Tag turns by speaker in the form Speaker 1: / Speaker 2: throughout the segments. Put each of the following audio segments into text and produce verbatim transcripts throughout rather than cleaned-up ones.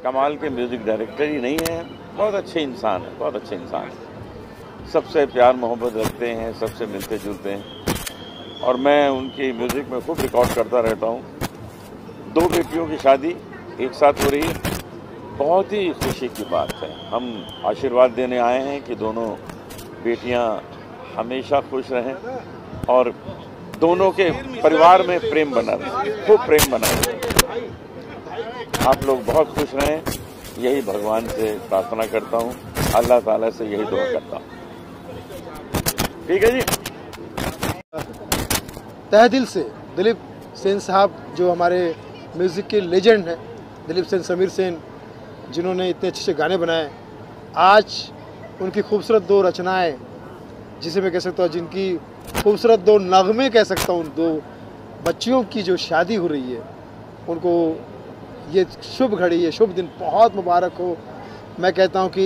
Speaker 1: कमाल के music director ही नहीं है, बहुत अच्छे इंसान हैं, बहुत अच्छे इंसान हैं। सबसे प्यार मोहब्बत रखते हैं, सबसे मिलते जुलते हैं और मैं उनकी म्यूज़िक में खूब रिकॉर्ड करता रहता हूँ। दो बेटियों की शादी एक साथ हो रही है, बहुत ही खुशी की बात है। हम आशीर्वाद देने आए हैं कि दोनों बेटियां हमेशा खुश रहें और दोनों के परिवार में प्रेम बना रहे, खूब प्रेम बना रहे। आप लोग बहुत खुश रहें, यही भगवान से प्रार्थना करता हूँ, अल्लाह ताला से यही दुआ करता हूँ। ठीक है जी।
Speaker 2: तहे दिल से दिलीप सेन साहब जो हमारे म्यूज़िक के लेजेंड हैं, दिलीप सेन, समीर सेन, जिन्होंने इतने अच्छे अच्छे गाने बनाए, आज उनकी खूबसूरत दो रचनाएं, जिसे मैं कह सकता हूँ जिनकी खूबसूरत दो नगमे कह सकता हूँ, दो बच्चियों की जो शादी हो रही है, उनको ये शुभ घड़ी, ये शुभ दिन बहुत मुबारक हो। मैं कहता हूँ कि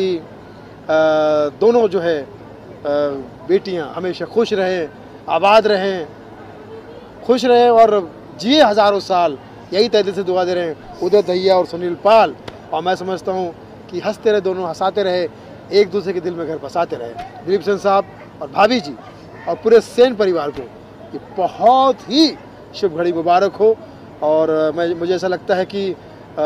Speaker 2: आ, दोनों जो है बेटियाँ हमेशा खुश रहें, आबाद रहें, खुश रहें और जिए हज़ारों साल, यही तहे दिल से दुआ दे रहे हैं उदय दहिया और सुनील पाल। और मैं समझता हूँ कि हंसते रहे, दोनों हंसाते रहे, एक दूसरे के दिल में घर बसाते रहे। दिलीप सेन साहब और भाभी जी और पूरे सेन परिवार को ये बहुत ही शुभ घड़ी मुबारक हो। और मैं मुझे ऐसा लगता है कि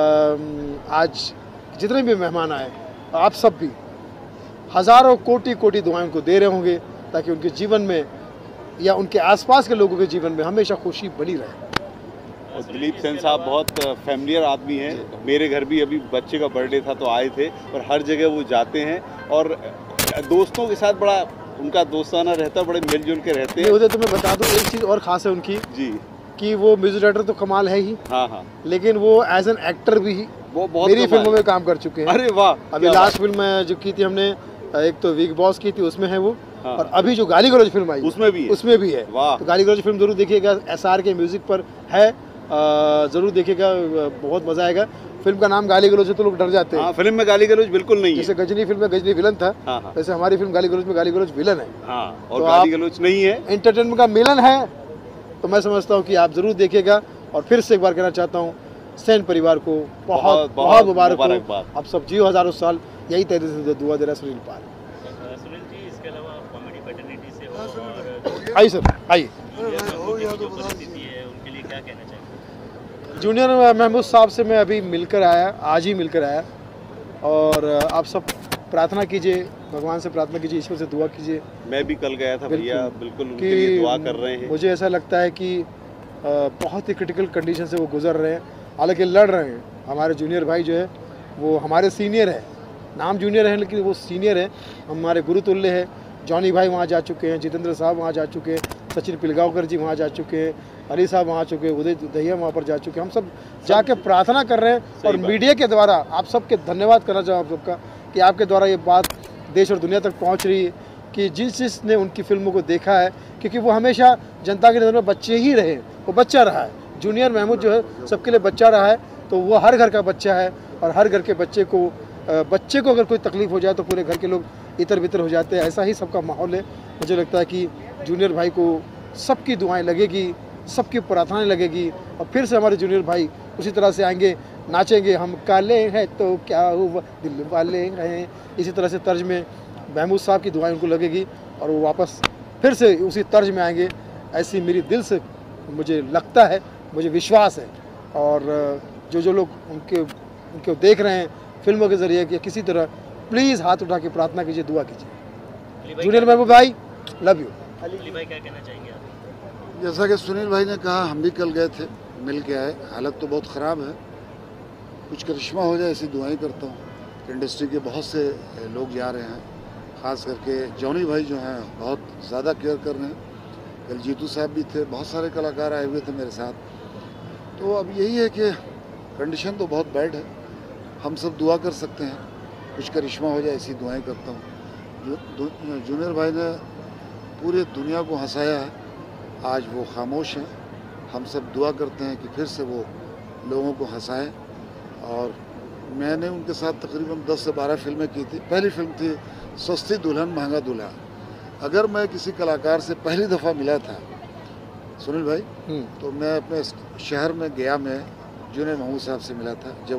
Speaker 2: आज जितने भी मेहमान आए, आप सब भी हज़ारों कोटि कोटि दुआएं उनको दे रहे होंगे, ताकि उनके जीवन में या उनके आसपास के लोगों के जीवन में हमेशा खुशी बनी रहे।
Speaker 3: और दिलीप सेन साहब बहुत फैमिलियर आदमी हैं। मेरे घर भी अभी बच्चे का बर्थडे था तो आए थे, और हर जगह वो जाते हैं और दोस्तों के साथ बड़ा उनका दोस्ताना रहता है, बड़े मिलजुल के रहते हैं।
Speaker 2: उधर तो मैं बता दूं एक चीज़ और ख़ास है उनकी
Speaker 3: जी,
Speaker 2: कि वो म्यूजिक डायरेक्टर तो कमाल है ही,
Speaker 3: हाँ हाँ,
Speaker 2: लेकिन वो एज एन एक्टर भी
Speaker 3: वो बहुत
Speaker 2: मेरी फिल्मों में काम कर चुके हैं।
Speaker 3: अरे वाह,
Speaker 2: अभी लास्ट फिल्म जो की थी हमने, एक तो वीक बॉस की थी, उसमें है वो,
Speaker 3: हाँ।
Speaker 2: और अभी जो गाली गलौज फिल्म आई
Speaker 3: उसमें भी है,
Speaker 2: उसमें भी है।
Speaker 3: वाह।
Speaker 2: तो गाली गलौज फिल्म जरूर देखिएगा, एस आर के म्यूजिक पर है, जरूर देखिएगा, बहुत मजा आएगा। फिल्म का नाम गाली गलौज है तो लोग डर जाते हैं।
Speaker 3: हाँ, फिल्म में गाली गलौज बिल्कुल नहीं है।
Speaker 2: जैसे गजनी फिल्म में गजनी विलन था,
Speaker 3: हाँ हाँ,
Speaker 2: वैसे हमारी फिल्म गाली गलौज में गाली गलौज विलन है।
Speaker 3: हाँ, और
Speaker 2: तो
Speaker 3: गाली गलौज नहीं है,
Speaker 2: एंटरटेनमेंट का मिलन है। तो मैं समझता हूँ कि आप जरूर देखिएगा। और फिर से एक बार कहना चाहता हूँ, सेन परिवार को बहुत बहुत, बहुत मुबारक हो। आप सब जियो हजारों साल, यही तहे दिल से दुआ दे रहा है सुनील पाल।
Speaker 4: सुनील जी, इसके अलावा कॉमेडी पैटर्निटी से और
Speaker 2: आइए सर, आइए।
Speaker 4: जो परिस्थिति है उनके लिए क्या कहना चाहिए?
Speaker 2: जूनियर महमूद साहब से मैं अभी मिलकर आया, आज ही मिलकर आया, और आप सब प्रार्थना कीजिए, भगवान से प्रार्थना कीजिए, ईश्वर से दुआ कीजिए।
Speaker 3: मैं भी कल गया था भैया, बिल्कुल उनके
Speaker 2: कि
Speaker 3: लिए दुआ कर रहे हैं।
Speaker 2: मुझे ऐसा लगता है कि बहुत ही क्रिटिकल कंडीशन से वो गुजर रहे हैं, हालांकि लड़ रहे हैं। हमारे जूनियर भाई जो है वो हमारे सीनियर है, नाम जूनियर है लेकिन वो सीनियर है, हमारे गुरु तुल्य है। जॉनी भाई वहाँ जा चुके हैं, जितेंद्र साहब वहाँ जा चुके हैं, सचिन पिलगांवकर जी वहाँ जा चुके हैं, अली साहब वहाँ चुके हैं, उदय दहिया वहाँ पर जा चुके हैं। हम सब जाके प्रार्थना कर रहे हैं और मीडिया के द्वारा आप सबके धन्यवाद करना चाहूँ आप सबका कि आपके द्वारा ये बात देश और दुनिया तक पहुँच रही है कि जिस जिसने उनकी फिल्मों को देखा है, क्योंकि वो हमेशा जनता के नज़र में बच्चे ही रहे, वो बच्चा रहा है। जूनियर महमूद जो है सबके लिए बच्चा रहा है, तो वो हर घर का बच्चा है, और हर घर के बच्चे को बच्चे को अगर कोई तकलीफ़ हो जाए तो पूरे घर के लोग इतर बितर हो जाते हैं। ऐसा ही सबका माहौल है। मुझे लगता है कि जूनियर भाई को सबकी दुआएं लगेगी, सबकी प्रार्थनाएं लगेगी, और फिर से हमारे जूनियर भाई उसी तरह से आएंगे, नाचेंगे, हम काले हैं तो क्या हुआ दिल वाले हैं, इसी तरह से तर्ज में महमूद साहब की दुआएं उनको लगेगी और वो वापस फिर से उसी तर्ज में आएंगे। ऐसी मेरी दिल से मुझे लगता है, मुझे विश्वास है। और जो जो लोग उनके उनको देख रहे हैं फिल्मों के ज़रिए कि किसी तरह, प्लीज़ हाथ उठा के प्रार्थना कीजिए, दुआ कीजिए। जूनियर महबूब भाई, लव यू।
Speaker 4: अली भाई क्या कहना चाहेंगे आप?
Speaker 5: जैसा कि सुनील भाई ने कहा, हम भी कल गए थे, मिल के आए। हालत तो बहुत ख़राब है, कुछ करिश्मा हो जाए ऐसी दुआएं करता हूँ। इंडस्ट्री के बहुत से लोग जा रहे हैं, ख़ास करके जॉनी भाई जो हैं बहुत ज़्यादा केयर कर रहे हैं। कल जीतू साहब भी थे, बहुत सारे कलाकार आए हुए थे मेरे साथ। तो अब यही है कि कंडीशन तो बहुत बैड है, हम सब दुआ कर सकते हैं, कुछ करिश्मा हो जाए ऐसी दुआएं करता हूँ। जूनियर भाई ने पूरे दुनिया को हंसाया है, आज वो खामोश हैं। हम सब दुआ करते हैं कि फिर से वो लोगों को हंसाएं। और मैंने उनके साथ तकरीबन दस से बारह फिल्में की थी। पहली फिल्म थी सस्ती दुल्हन महंगा दूल्हा। अगर मैं किसी कलाकार से पहली दफ़ा मिला था सुनील भाई, तो मैं अपने शहर में गया में जूनियर महमूद साहब से मिला था, जब वो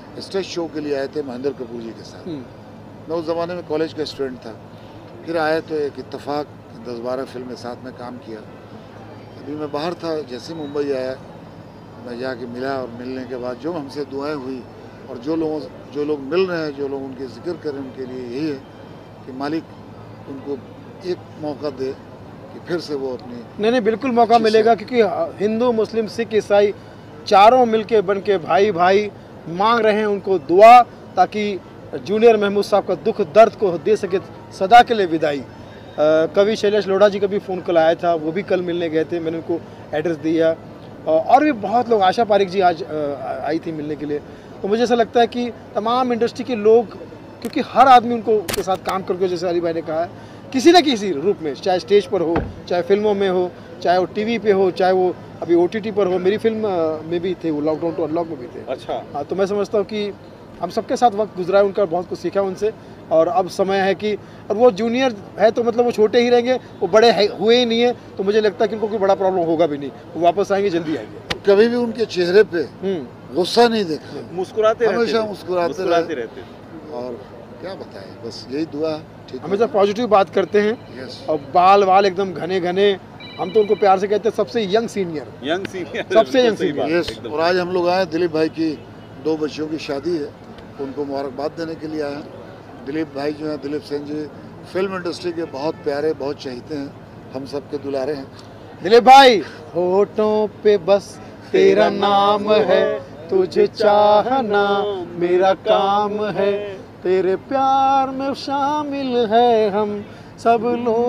Speaker 5: स्टेज शो के लिए आए थे महेंद्र कपूर जी के साथ। मैं उस ज़माने में कॉलेज का स्टूडेंट था, फिर आए तो एक इत्तेफाक दस बारह फिल्में साथ में काम किया। अभी मैं बाहर था, जैसे मुंबई आया मैं जाके मिला और मिलने के बाद जो हमसे दुआएं हुई और जो लोगों जो लोग मिल रहे हैं, जो लोग उनके जिक्र करें, उनके लिए यही है कि मालिक उनको एक मौका दे कि फिर से वो अपनी
Speaker 2: नहीं नहीं बिल्कुल मौका मिलेगा, क्योंकि हिंदू मुस्लिम सिख ईसाई चारों मिलके बन के भाई भाई मांग रहे हैं उनको दुआ, ताकि जूनियर महमूद साहब का दुख दर्द को दे सके सदा के लिए विदाई। कवि शैलेश लोढ़ा जी का भी फ़ोन कॉल आया था, वो भी कल मिलने गए थे, मैंने उनको एड्रेस दिया। और भी बहुत लोग, आशा पारिक जी आज आई थी मिलने के लिए। तो मुझे ऐसा लगता है कि तमाम इंडस्ट्री के लोग, क्योंकि हर आदमी उनको के साथ काम करके, जैसे अली भाई ने कहा है, किसी न किसी रूप में, चाहे स्टेज पर हो, चाहे फिल्मों में हो, चाहे वो टीवी पे हो, चाहे वो अभी ओटीटी पर हो। मेरी फिल्म में भी थे वो, लॉकडाउन टू अनलॉक में भी थे।
Speaker 3: अच्छा।
Speaker 2: हाँ, तो मैं समझता हूँ कि हम सबके साथ वक्त गुजरा है उनका, बहुत कुछ सीखा उनसे। और अब समय है कि, और वो जूनियर है तो मतलब वो छोटे ही रहेंगे, वो बड़े हुए ही नहीं है, तो मुझे लगता है कि उनको कोई बड़ा प्रॉब्लम होगा भी नहीं, वो वापस आएंगे, जल्दी आएंगे।
Speaker 5: कभी भी उनके चेहरे पे गुस्सा नहीं देखा,
Speaker 3: मुस्कुराते
Speaker 5: हमेशा मुस्कुराते
Speaker 3: रहते
Speaker 5: रहते। और क्या बताएं, बस यही दुआ। ठीक,
Speaker 2: हमेशा पॉजिटिव बात करते हैं।
Speaker 5: यस।
Speaker 2: और बाल वाल एकदम घने घने, हम तो उनको प्यार से कहते हैं सबसे यंग सीनियर,
Speaker 3: यंग सीनियर,
Speaker 2: सबसे यंग सीनियर।
Speaker 5: यस। और आज हम लोग आए, दिलीप भाई की दो बच्चियों की शादी है, उनको मुबारकबाद देने के लिए आए हैं। दिलीप भाई जो हैं, दिलीप सेन जी, फिल्म इंडस्ट्री के बहुत प्यारे, बहुत चाहते हैं, हम सब के दुलारे हैं।
Speaker 2: दिलीप भाई, होठों पे बस तेरा नाम है, तुझे चाहना मेरा काम है, तेरे प्यार में शामिल है हम सब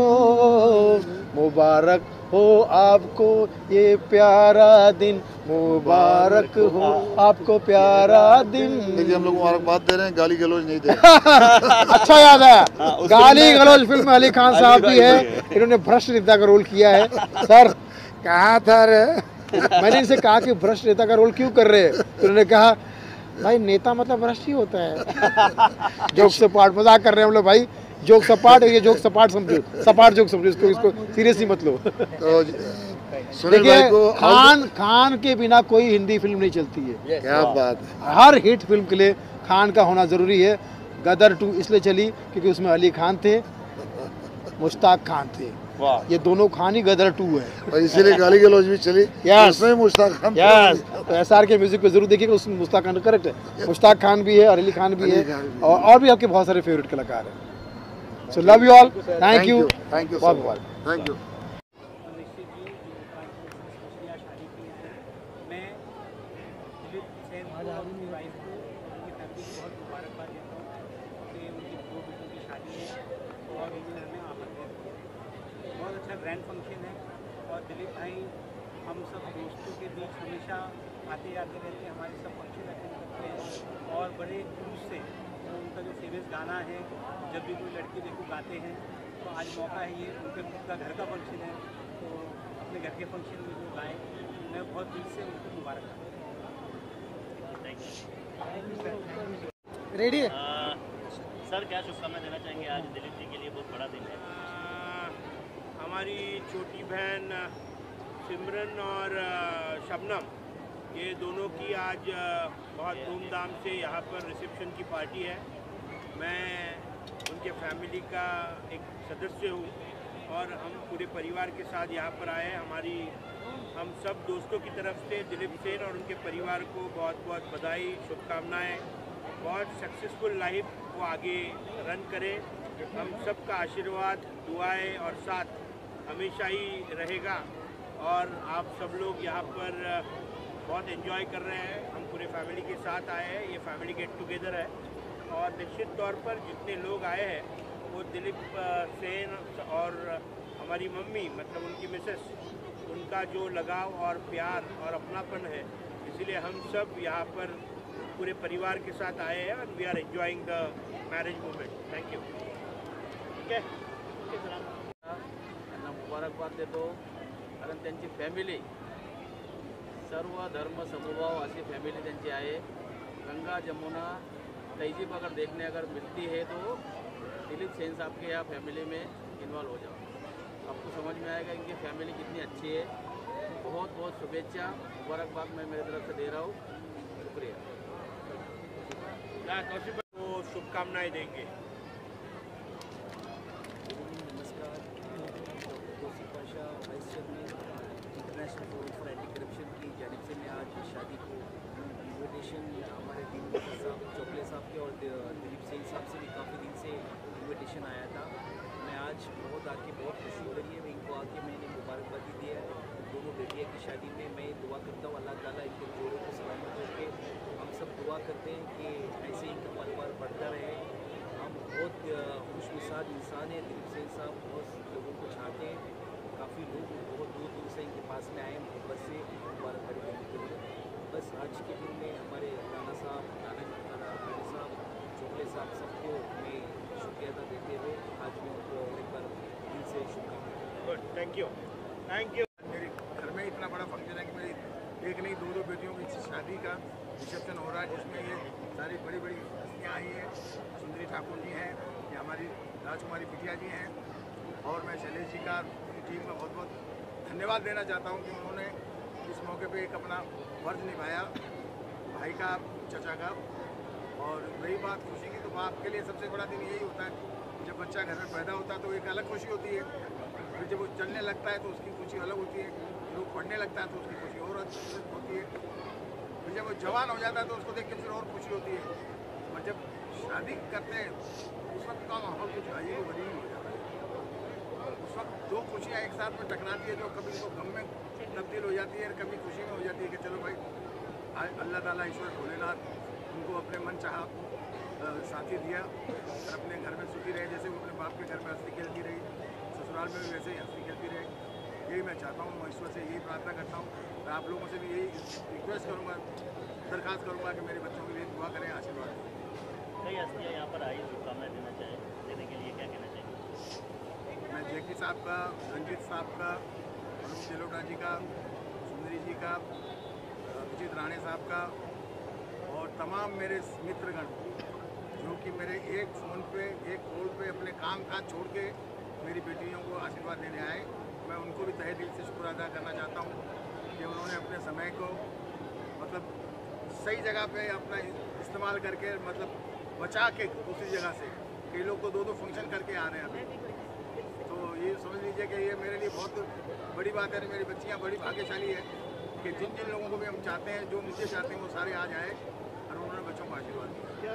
Speaker 2: लोग, मुबारक हो आपको ये प्यारा दिन, मुबारक हो आपको प्यारा दिन।
Speaker 5: देखिए हम लोग मुबारकबाद दे रहे हैं, गाली गलौज नहीं दे रहे।
Speaker 2: अच्छा याद है, गाली गलौज फिल्म में अली खान साहब भी है, इन्होंने भ्रष्ट नेता का रोल किया है। सर कहाँ था रे? मैंने इनसे कहा कि भ्रष्ट नेता का रोल क्यों कर रहे हैं, तो उन्होंने कहा भाई नेता मतलब भ्रष्ट ही होता है। जोक सपाट, मजाक कर रहे हैं हम लोग भाई, जोक सपाट है, ये जोक सपाट समझो, सपाट जोक समझो, इसको इसको सीरियसली मत लो।
Speaker 5: तो सुनील भाई को,
Speaker 2: खान खान के बिना कोई हिंदी फिल्म नहीं चलती है।
Speaker 5: क्या बात है,
Speaker 2: हर हिट फिल्म के लिए खान का होना जरूरी है। गदर टू इसलिए चली क्योंकि उसमें अली खान थे, मुश्ताक खान थे, ये दोनों खान ही गदर टू है,
Speaker 5: और इसीलिए गाली गलौज भी चली।
Speaker 2: यस,
Speaker 5: उसमें मुश्ताक खान,
Speaker 2: यस। तो एसआर के म्यूजिक पे जरूर देखिएगा, उसमें मुश्ताक खान करेक्ट है, मुश्ताक खान भी है और अली खान भी है, और और भी आपके बहुत सारे फेवरेट कलाकार हैं। So love you all, thank you,
Speaker 5: thank you,
Speaker 2: बहुत बहुत
Speaker 5: थैंक यू।
Speaker 6: बहुत अच्छा ग्रैंड फंक्शन है, और दिलीप भाई हम सब दोस्तों के बीच हमेशा आते जाते रहते हैं, हमारे सब फंक्शन अटेंड करते हैं, और बड़े जुलूस से तो उनका जो फेमस गाना है जब भी कोई लड़की देखो गाते हैं, तो आज मौका है ये, उनके खुद का घर का फंक्शन है, तो अपने घर के फंक्शन में जो गाएँ, मैं बहुत दिल से उनको मुबारक करता हूँ।
Speaker 2: रेडी है
Speaker 4: सर, क्या शुभकामनाएं देना चाहेंगे? आज दिलीप जी के लिए बहुत बड़ा दिन है।
Speaker 6: हमारी छोटी बहन सिमरन और शबनम, ये दोनों की आज बहुत धूमधाम से यहाँ पर रिसेप्शन की पार्टी है। मैं उनके फैमिली का एक सदस्य हूँ, और हम पूरे परिवार के साथ यहाँ पर आए हैं। हमारी हम सब दोस्तों की तरफ से दिलीप सेन और उनके परिवार को बहुत बहुत बधाई, शुभकामनाएँ। बहुत सक्सेसफुल लाइफ वो आगे रन करे, हम सबका आशीर्वाद, दुआएं और साथ हमेशा ही रहेगा। और आप सब लोग यहाँ पर बहुत एंजॉय कर रहे हैं, हम पूरे फैमिली के साथ आए हैं, ये फैमिली गेट टुगेदर है, और निश्चित तौर पर जितने लोग आए हैं वो दिलीप सेन और हमारी मम्मी, मतलब उनकी मिसेस, उनका जो लगाव और प्यार और अपनापन है, इसलिए हम सब यहाँ पर पूरे परिवार के साथ आए हैं, और we are enjoying the marriage moment. Thank you. ठीक आहे,
Speaker 7: त्यांना मुबारकबाद देतो, कारण त्यांची फॅमिली सर्व धर्म समभाव अशी फॅमिली त्यांची आहे। गंगा जमुना तहजीब अगर देखने अगर मिलती है तो दिलीप सेन साहब के यहाँ फैमिली में इन्वॉल्व हो जाओ, आपको समझ में आएगा इनकी फैमिली कितनी अच्छी है। बहुत बहुत शुभेच्छा, मुबारकबाद मैं मेरी तरफ से दे रहा हूँ। शुक्रिया।
Speaker 6: कौशिक भाई को शुभकामनाएं देंगे।
Speaker 8: नमस्कार, Kaushik Pasha vice chairman international forum for anti corruption की जानिब से मैं आज शादी को इन्विटेशन हमारे दिन साहब चौकले साहब के और दिलीप सिंह साहब से भी काफ़ी दिन से इन्विटेशन आया था। मैं आज बहुत आके बहुत खुशी हो रही है। मैं इनको आके मैंने मुबारकबादी दिया है दोनों बेटियों की शादी में। मैं दुआ करता हूँ अल्लाह ताला इनके जोड़ों को सलामत करके, हम सब दुआ करते हैं कि ऐसे ही इनका परिवार बढ़ता रहे। हम बहुत खुशमिसाज इंसान हैं। दिलीप सिंह साहब बहुत लोगों को चाहते हैं, काफ़ी लोग बहुत दूर दूर से इनके पास में आए मोहब्बत से मुबारकबादी देने के लिए। बस आज के दिन में हमारे राना साहब, नाना रानी साहब, चोपड़े साहब सबको मैं शुक्रिया अदा देते हुए आज मैं उनको और एक बार दिल से शुभकामनाएं।
Speaker 6: Good, thank you thank you.
Speaker 9: मेरे घर में इतना बड़ा फंक्शन है कि मेरी एक नहीं दो दो बेटियों की शादी का रिसेप्शन हो रहा है, जिसमें ये सारी बड़ी बड़ी हस्तियाँ आई हैं। सुंदरी ठाकुर जी हैं, ये हमारी राजकुमारी बिटिया जी हैं, और मैं शैलेश जी का पूरी टीम का बहुत बहुत धन्यवाद देना चाहता हूँ कि उन्होंने इस मौके पे एक अपना फर्ज निभाया भाई का, चचा का। और रही बात खुशी की, तो बाप के लिए सबसे बड़ा दिन यही होता है जब बच्चा घर में पैदा होता है, तो एक अलग खुशी होती है। फिर जब वो चलने लगता है तो उसकी खुशी अलग होती है, लोग पढ़ने लगता है तो उसकी खुशी और अच्छी होती है, फिर जब वो जवान हो जाता है तो उसको देख के फिर और खुशी होती है। और जब शादी करते हैं उस वक्त का माहौल कुछ अजीब गरीब हो जाता है। उस वक्त दो खुशियाँ एक साथ में टकराती है, जो कभी तो गम में तब्दील हो जाती है, कभी खुशी में हो जाती है कि चलो भाई अल्लाह ताला ईश्वर भोलेनाथ उनको अपने मन चाहा साथी दिया और अपने घर में सुखी रहे, जैसे वो अपने बाप के घर में हंसी खेलती रही, ससुराल में भी वैसे ही हंसी खेलती रहे। यही मैं चाहता हूँ, मैं ईश्वर से यही प्रार्थना करता हूँ। मैं आप लोगों से भी यही रिक्वेस्ट करूँगा, दरख्वास्त करूँगा कि मेरे बच्चों के लिए दुआ करें, आशीर्वाद दें।
Speaker 4: कई हस्तियाँ यहाँ पर आई, शुभकामनाएं देना चाहें देने के लिए क्या कहना चाहेंगे?
Speaker 9: मैं जेकी साहब का, रंजीत साहब का, अरुण जलोटा जी का, सुंदरी जी का, अभिजीत राणे साहब का, और तमाम मेरे मित्रगण जो कि मेरे एक फ़ोन पे, एक कॉल पे अपने काम काज छोड़ के मेरी बेटियों को आशीर्वाद देने आए। मैं उनको भी तहे दिल से शुक्र अदा करना चाहता हूँ कि उन्होंने अपने समय को मतलब सही जगह पे अपना इस्तेमाल करके, मतलब बचा के दूसरी जगह से, कई लोग तो दो दो फंक्शन करके आ रहे हैं अभी। तो ये समझ लीजिए कि ये मेरे लिए बहुत बड़ी बात है। मेरी बच्चियाँ बड़ी भाग्यशाली है कि जिन जिन लोगों को भी हम चाहते हैं, जो मुझे चाहते हैं, वो सारे आज आए और उन्होंने बच्चों को आशीर्वाद दिया।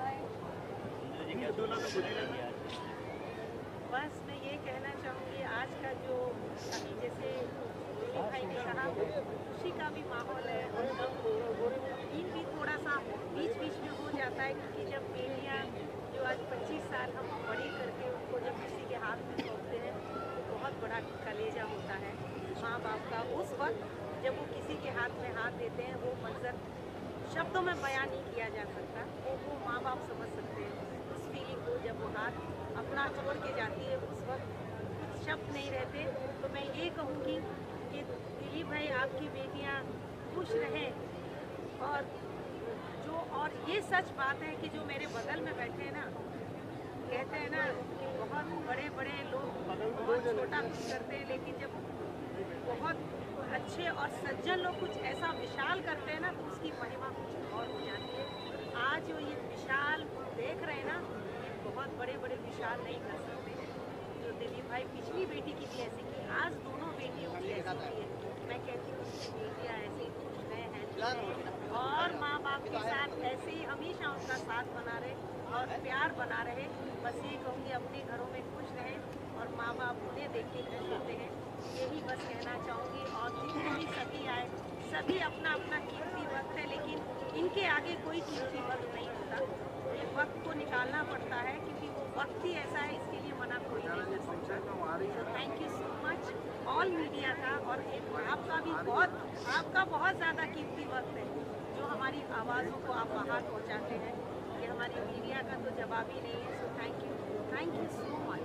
Speaker 10: बस मैं ये कहना चाहूँगी, आज का जो अभी जैसे भाई ने कहा खुशी का भी माहौल है, दिन भी थोड़ा सा बीच बीच में हो जाता है, क्योंकि जब बेटियाँ जो आज पच्चीस साल हम बड़ी करके उनको जब किसी के हाथ में सौंपते हैं तो बहुत बड़ा कलेजा होता है माँ बाप का। उस वक्त जब वो किसी के हाथ में हाथ देते हैं, वो मंजर शब्दों में बयान नहीं किया जा सकता, वो वो माँ बाप समझ सकते हैं उस फीलिंग को। जब वो हाथ अपना छोड़ के जाती है उस वक्त कुछ शब्द नहीं रहते। तो मैं ये कहूँगी कि दिलीप भाई, आपकी बेटियाँ खुश रहें। और जो और ये सच बात है कि जो मेरे बगल में बैठे हैं ना, कहते हैं ना कि बहुत बड़े बड़े लोग बहुत छोटा कुछ करते हैं, लेकिन जब बहुत अच्छे और सज्जन लोग कुछ ऐसा विशाल करते हैं ना, तो उसकी महिमा कुछ और हो जाती है। आज जो ये विशाल देख रहे हैं ना, ये बहुत बड़े बड़े विशाल नहीं कर सकते। जो दिलीप भाई पिछली बेटी की भी ऐसी की, आज दोनों बेटियों की ऐसी की है। मैं कहती हूँ कि बेटियाँ ऐसे ही खुश रहे हैं और माँ बाप के साथ ऐसे ही हमेशा उनका साथ बना रहे और प्यार बना रहे। बस ये कहूँगी, अपने घरों में खुश रहें और माँ बाप उन्हें देख के खुश होते हैं, यही बस कहना चाहूँगी। और जितने भी सभी आए, सभी अपना अपना कीमती वक्त है, लेकिन इनके आगे कोई कीमती वक्त नहीं होता। ये वक्त को निकालना पड़ता है, क्योंकि वो वक्त ही ऐसा है, इसके लिए मना कोई नहीं कर सकता। Thank you so much all media का, और एक आपका भी बहुत आपका बहुत ज़्यादा कीमती वक्त है, जो हमारी आवाज़ों को आप बाहर पहुँचाते हैं। ये हमारी मीडिया का तो जवाब ही नहीं है। So thank you thank you so much.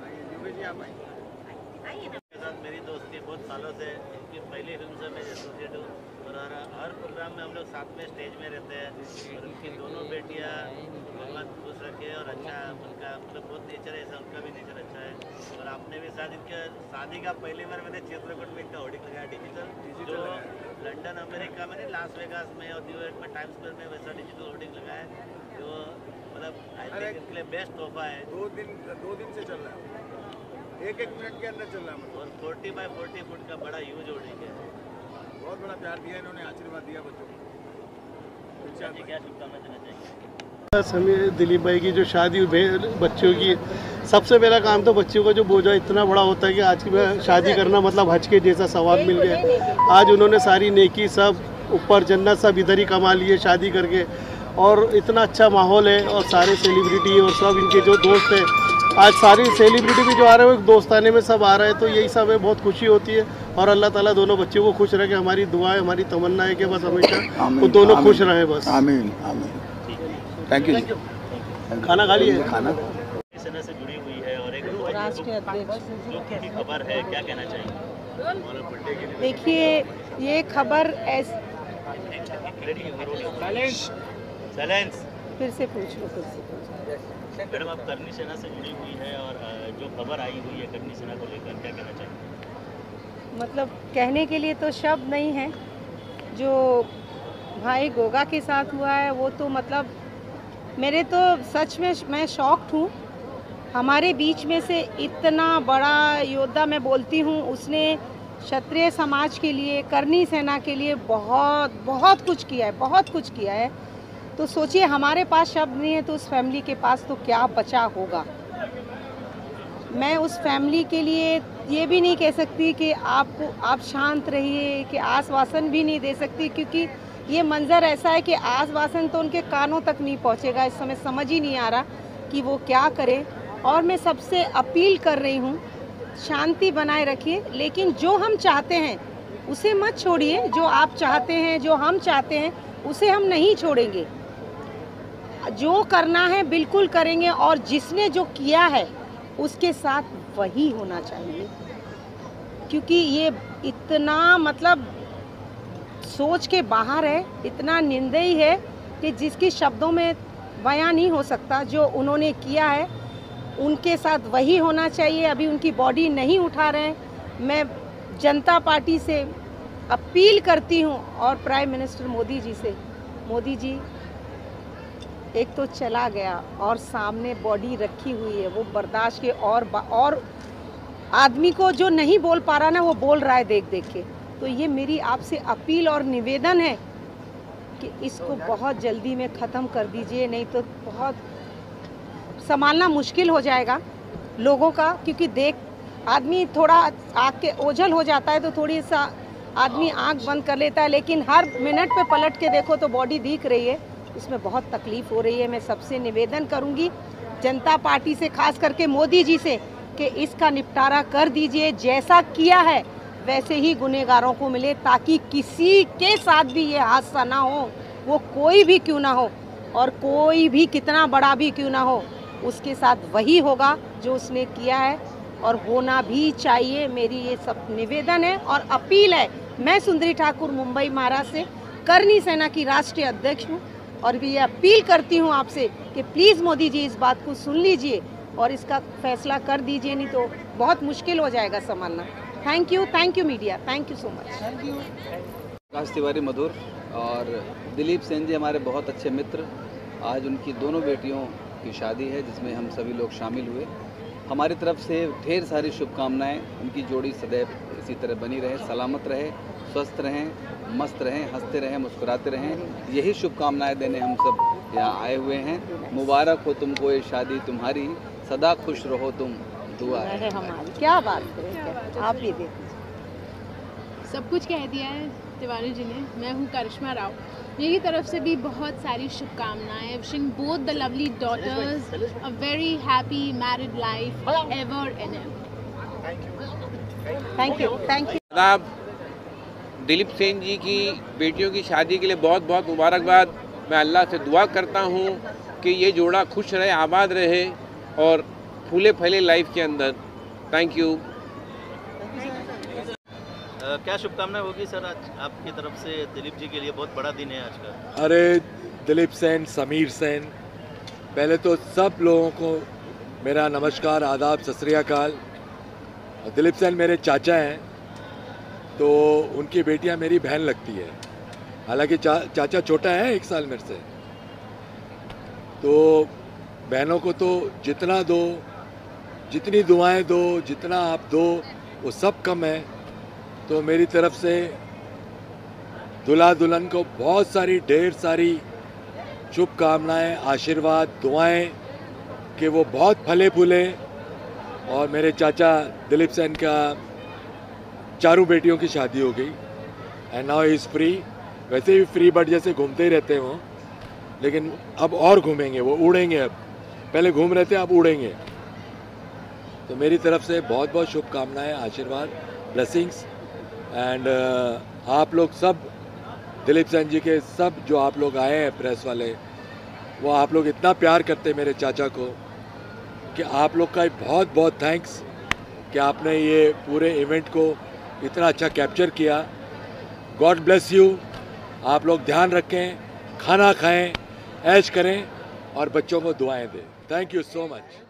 Speaker 10: आइए ना।
Speaker 4: मेरी दोस्ती बहुत सालों से, इनकी पहली फिल्म से मैं एसोसिएट हूँ और हर हर प्रोग्राम में हम लोग साथ में स्टेज में रहते हैं। और उनकी दोनों बेटियाँ भगवान खुश रखे और अच्छा उनका मतलब बहुत नेचर है, ऐसा उनका भी नेचर अच्छा है। और आपने भी शायद इनके शादी का पहली बार मैंने चित्रकूट में इनका होर्डिंग लगाया डिजिटल, जो लंदन अमेरिका में नहीं, लास वेगास में और न्यूयॉर्क में टाइम्स स्क्वायर में वैसा डिजिटल होर्डिंग लगाया है। जो मतलब आई थिंक इनके लिए बेस्ट तोहफा है।
Speaker 9: दो दिन दो दिन से चल रहा है, एक एक मिनट के अंदर चल रहा है।
Speaker 4: और फोर्टी बाई फोर्टी फुट का बड़ा यूज होर्डिंग है,
Speaker 9: बहुत बड़ा प्यार दिया इन्होंने, आशीर्वाद दिया बच्चों को।
Speaker 4: क्या शुभकामनाएं देना चाहिए?
Speaker 11: हमें दिलीप भाई की जो शादी हुई बच्चों की, सबसे पहला काम तो बच्चों का जो बोझा इतना बड़ा होता है कि आज की शादी करना मतलब हज के जैसा सवाब मिल गया। आज उन्होंने सारी नेकी सब ऊपर जन्नत सब इधर ही कमा लिए शादी करके, और इतना अच्छा माहौल है और सारे सेलिब्रिटी और सब इनके जो दोस्त हैं, आज सारी सेलिब्रिटी भी जो आ रहे हैं वो एक दोस्ताने में सब आ रहे हैं, तो यही सब है, बहुत खुशी होती है। और अल्लाह ताला दोनों बच्चों को खुश रखे, हमारी दुआ है, हमारी तमन्ना है कि बस हमेशा वो दोनों खुश रहें बस।
Speaker 5: आमीन आमीन। Thank you.
Speaker 11: खाना खा लिए?
Speaker 5: खाना
Speaker 4: सेना से जुड़ी हुई है और एक राष्ट्रीय अध्यक्ष की खबर है, क्या कहना चाहिए?
Speaker 10: देखिए, ये खबर ऐस फिर से पूछ लो फिर से
Speaker 4: मैडम, आप करनी सेना से जुड़ी हुई है और जो खबर आई हुई है करनी सेना को लेकर, क्या कहना चाहिए?
Speaker 10: मतलब कहने के लिए तो शब्द नहीं है। जो भाई गोगा के साथ हुआ है वो तो मतलब मेरे तो सच में मैं शॉक्ड हूँ। हमारे बीच में से इतना बड़ा योद्धा, मैं बोलती हूँ, उसने क्षत्रिय समाज के लिए, करनी सेना के लिए बहुत बहुत कुछ किया है, बहुत कुछ किया है। तो सोचिए, हमारे पास शब्द नहीं है तो उस फैमिली के पास तो क्या बचा होगा। मैं उस फैमिली के लिए ये भी नहीं कह सकती कि आपको आप शांत रहिए, कि आश्वासन भी नहीं दे सकती, क्योंकि ये मंज़र ऐसा है कि आश्वासन तो उनके कानों तक नहीं पहुंचेगा। इस समय समझ ही नहीं आ रहा कि वो क्या करें। और मैं सबसे अपील कर रही हूँ, शांति बनाए रखिए, लेकिन जो हम चाहते हैं उसे मत छोड़िए। जो आप चाहते हैं, जो हम चाहते हैं, उसे हम नहीं छोड़ेंगे। जो करना है बिल्कुल करेंगे, और जिसने जो किया है उसके साथ वही होना चाहिए, क्योंकि ये इतना मतलब सोच के बाहर है, इतना निंदनीय है कि जिसकी शब्दों में बयां नहीं हो सकता। जो उन्होंने किया है उनके साथ वही होना चाहिए। अभी उनकी बॉडी नहीं उठा रहे हैं। मैं जनता पार्टी से अपील करती हूं और प्राइम मिनिस्टर मोदी जी से, मोदी जी, एक तो चला गया और सामने बॉडी रखी हुई है, वो बर्दाश्त के और और आदमी को जो नहीं बोल पा रहा ना, वो बोल रहा है देख देख के। तो ये मेरी आपसे अपील और निवेदन है कि इसको बहुत जल्दी में ख़त्म कर दीजिए, नहीं तो बहुत संभालना मुश्किल हो जाएगा लोगों का। क्योंकि देख आदमी थोड़ा आँख के ओझल हो जाता है तो थोड़ी सा आदमी आँख बंद कर लेता है, लेकिन हर मिनट पे पलट के देखो तो बॉडी दिख रही है, इसमें बहुत तकलीफ़ हो रही है। मैं सबसे निवेदन करूंगी जनता पार्टी से, खास करके मोदी जी से, कि इसका निपटारा कर दीजिए। जैसा किया है वैसे ही गुनहगारों को मिले, ताकि किसी के साथ भी ये हादसा ना हो, वो कोई भी क्यों ना हो और कोई भी कितना बड़ा भी क्यों ना हो, उसके साथ वही होगा जो उसने किया है, और होना भी चाहिए। मेरी ये सब निवेदन है और अपील है। मैं सुंदरी ठाकुर मुंबई महाराष्ट्र से करनी सेना की राष्ट्रीय अध्यक्ष हूँ, और भी ये अपील करती हूँ आपसे कि प्लीज़ मोदी जी इस बात को सुन लीजिए और इसका फैसला कर दीजिए, नहीं तो बहुत मुश्किल हो जाएगा संभालना। Thank you, thank you media, thank you so much.
Speaker 7: Akash Tiwari Madhur और दिलीप सेन जी हमारे बहुत अच्छे मित्र। आज उनकी दोनों बेटियों की शादी है जिसमें हम सभी लोग शामिल हुए। हमारी तरफ से ढेर सारी शुभकामनाएं। उनकी जोड़ी सदैव इसी तरह बनी रहे, सलामत रहे, स्वस्थ रहें, मस्त रहें, हंसते रहें, मुस्कुराते रहें। यही शुभकामनाएं देने हम सब यहाँ आए हुए हैं। मुबारक हो तुमको ये शादी तुम्हारी, सदा खुश रहो तुम, दुआ है
Speaker 10: हमारी। क्या बात करें, आप भी दे दीजिए।
Speaker 12: सब कुछ कह दिया है तिवारी जी ने। मैं हूँ करिश्मा राव, मेरी तरफ से भी बहुत सारी शुभकामनाएं। Wishing both the lovely daughters a very happy married life ever and ever.
Speaker 10: Thank you, thank you.
Speaker 13: जनाब दिलीप सेन जी की बेटियों की शादी के लिए बहुत बहुत मुबारकबाद। मैं अल्लाह से दुआ करता हूँ कि ये जोड़ा खुश रहे, आबाद रहे और फूले फैले लाइफ के अंदर। Thank you.
Speaker 4: क्या शुभकामनाएं होगी सर आज आपकी तरफ से दिलीप जी के लिए? बहुत बड़ा दिन है आज का।
Speaker 14: अरे दिलीप सेन, समीर सेन, पहले तो सब लोगों को मेरा नमस्कार, आदाब, सत श्री अकाल। दिलीप सेन मेरे चाचा हैं, तो उनकी बेटियां मेरी बहन लगती है। हालांकि चा, चाचा छोटा है एक साल मेरे से। तो बहनों को तो जितना दो, जितनी दुआएं दो, जितना आप दो वो सब कम है। तो मेरी तरफ से दुल्हा दुल्हन को बहुत सारी ढेर सारी शुभकामनाएं, आशीर्वाद, दुआएं कि वो बहुत फले फूले। और मेरे चाचा दिलीप सेन का चारों बेटियों की शादी हो गई एंड नाउ इज़ फ्री। वैसे भी फ्री बर्ड जैसे घूमते ही रहते हैं वो, लेकिन अब और घूमेंगे, वो उड़ेंगे। अब पहले घूम रहे थे, अब उड़ेंगे। तो मेरी तरफ से बहुत बहुत शुभकामनाएं, आशीर्वाद, ब्लेसिंग्स। एंड uh, आप लोग सब, दिलीप सेन जी के सब जो आप लोग आए हैं प्रेस वाले, वो आप लोग इतना प्यार करते हैं मेरे चाचा को कि आप लोग का बहुत बहुत थैंक्स कि आपने ये पूरे इवेंट को इतना अच्छा कैप्चर किया। God bless you. आप लोग ध्यान रखें, खाना खाएं, ऐश करें और बच्चों को दुआएं दें। Thank you so much.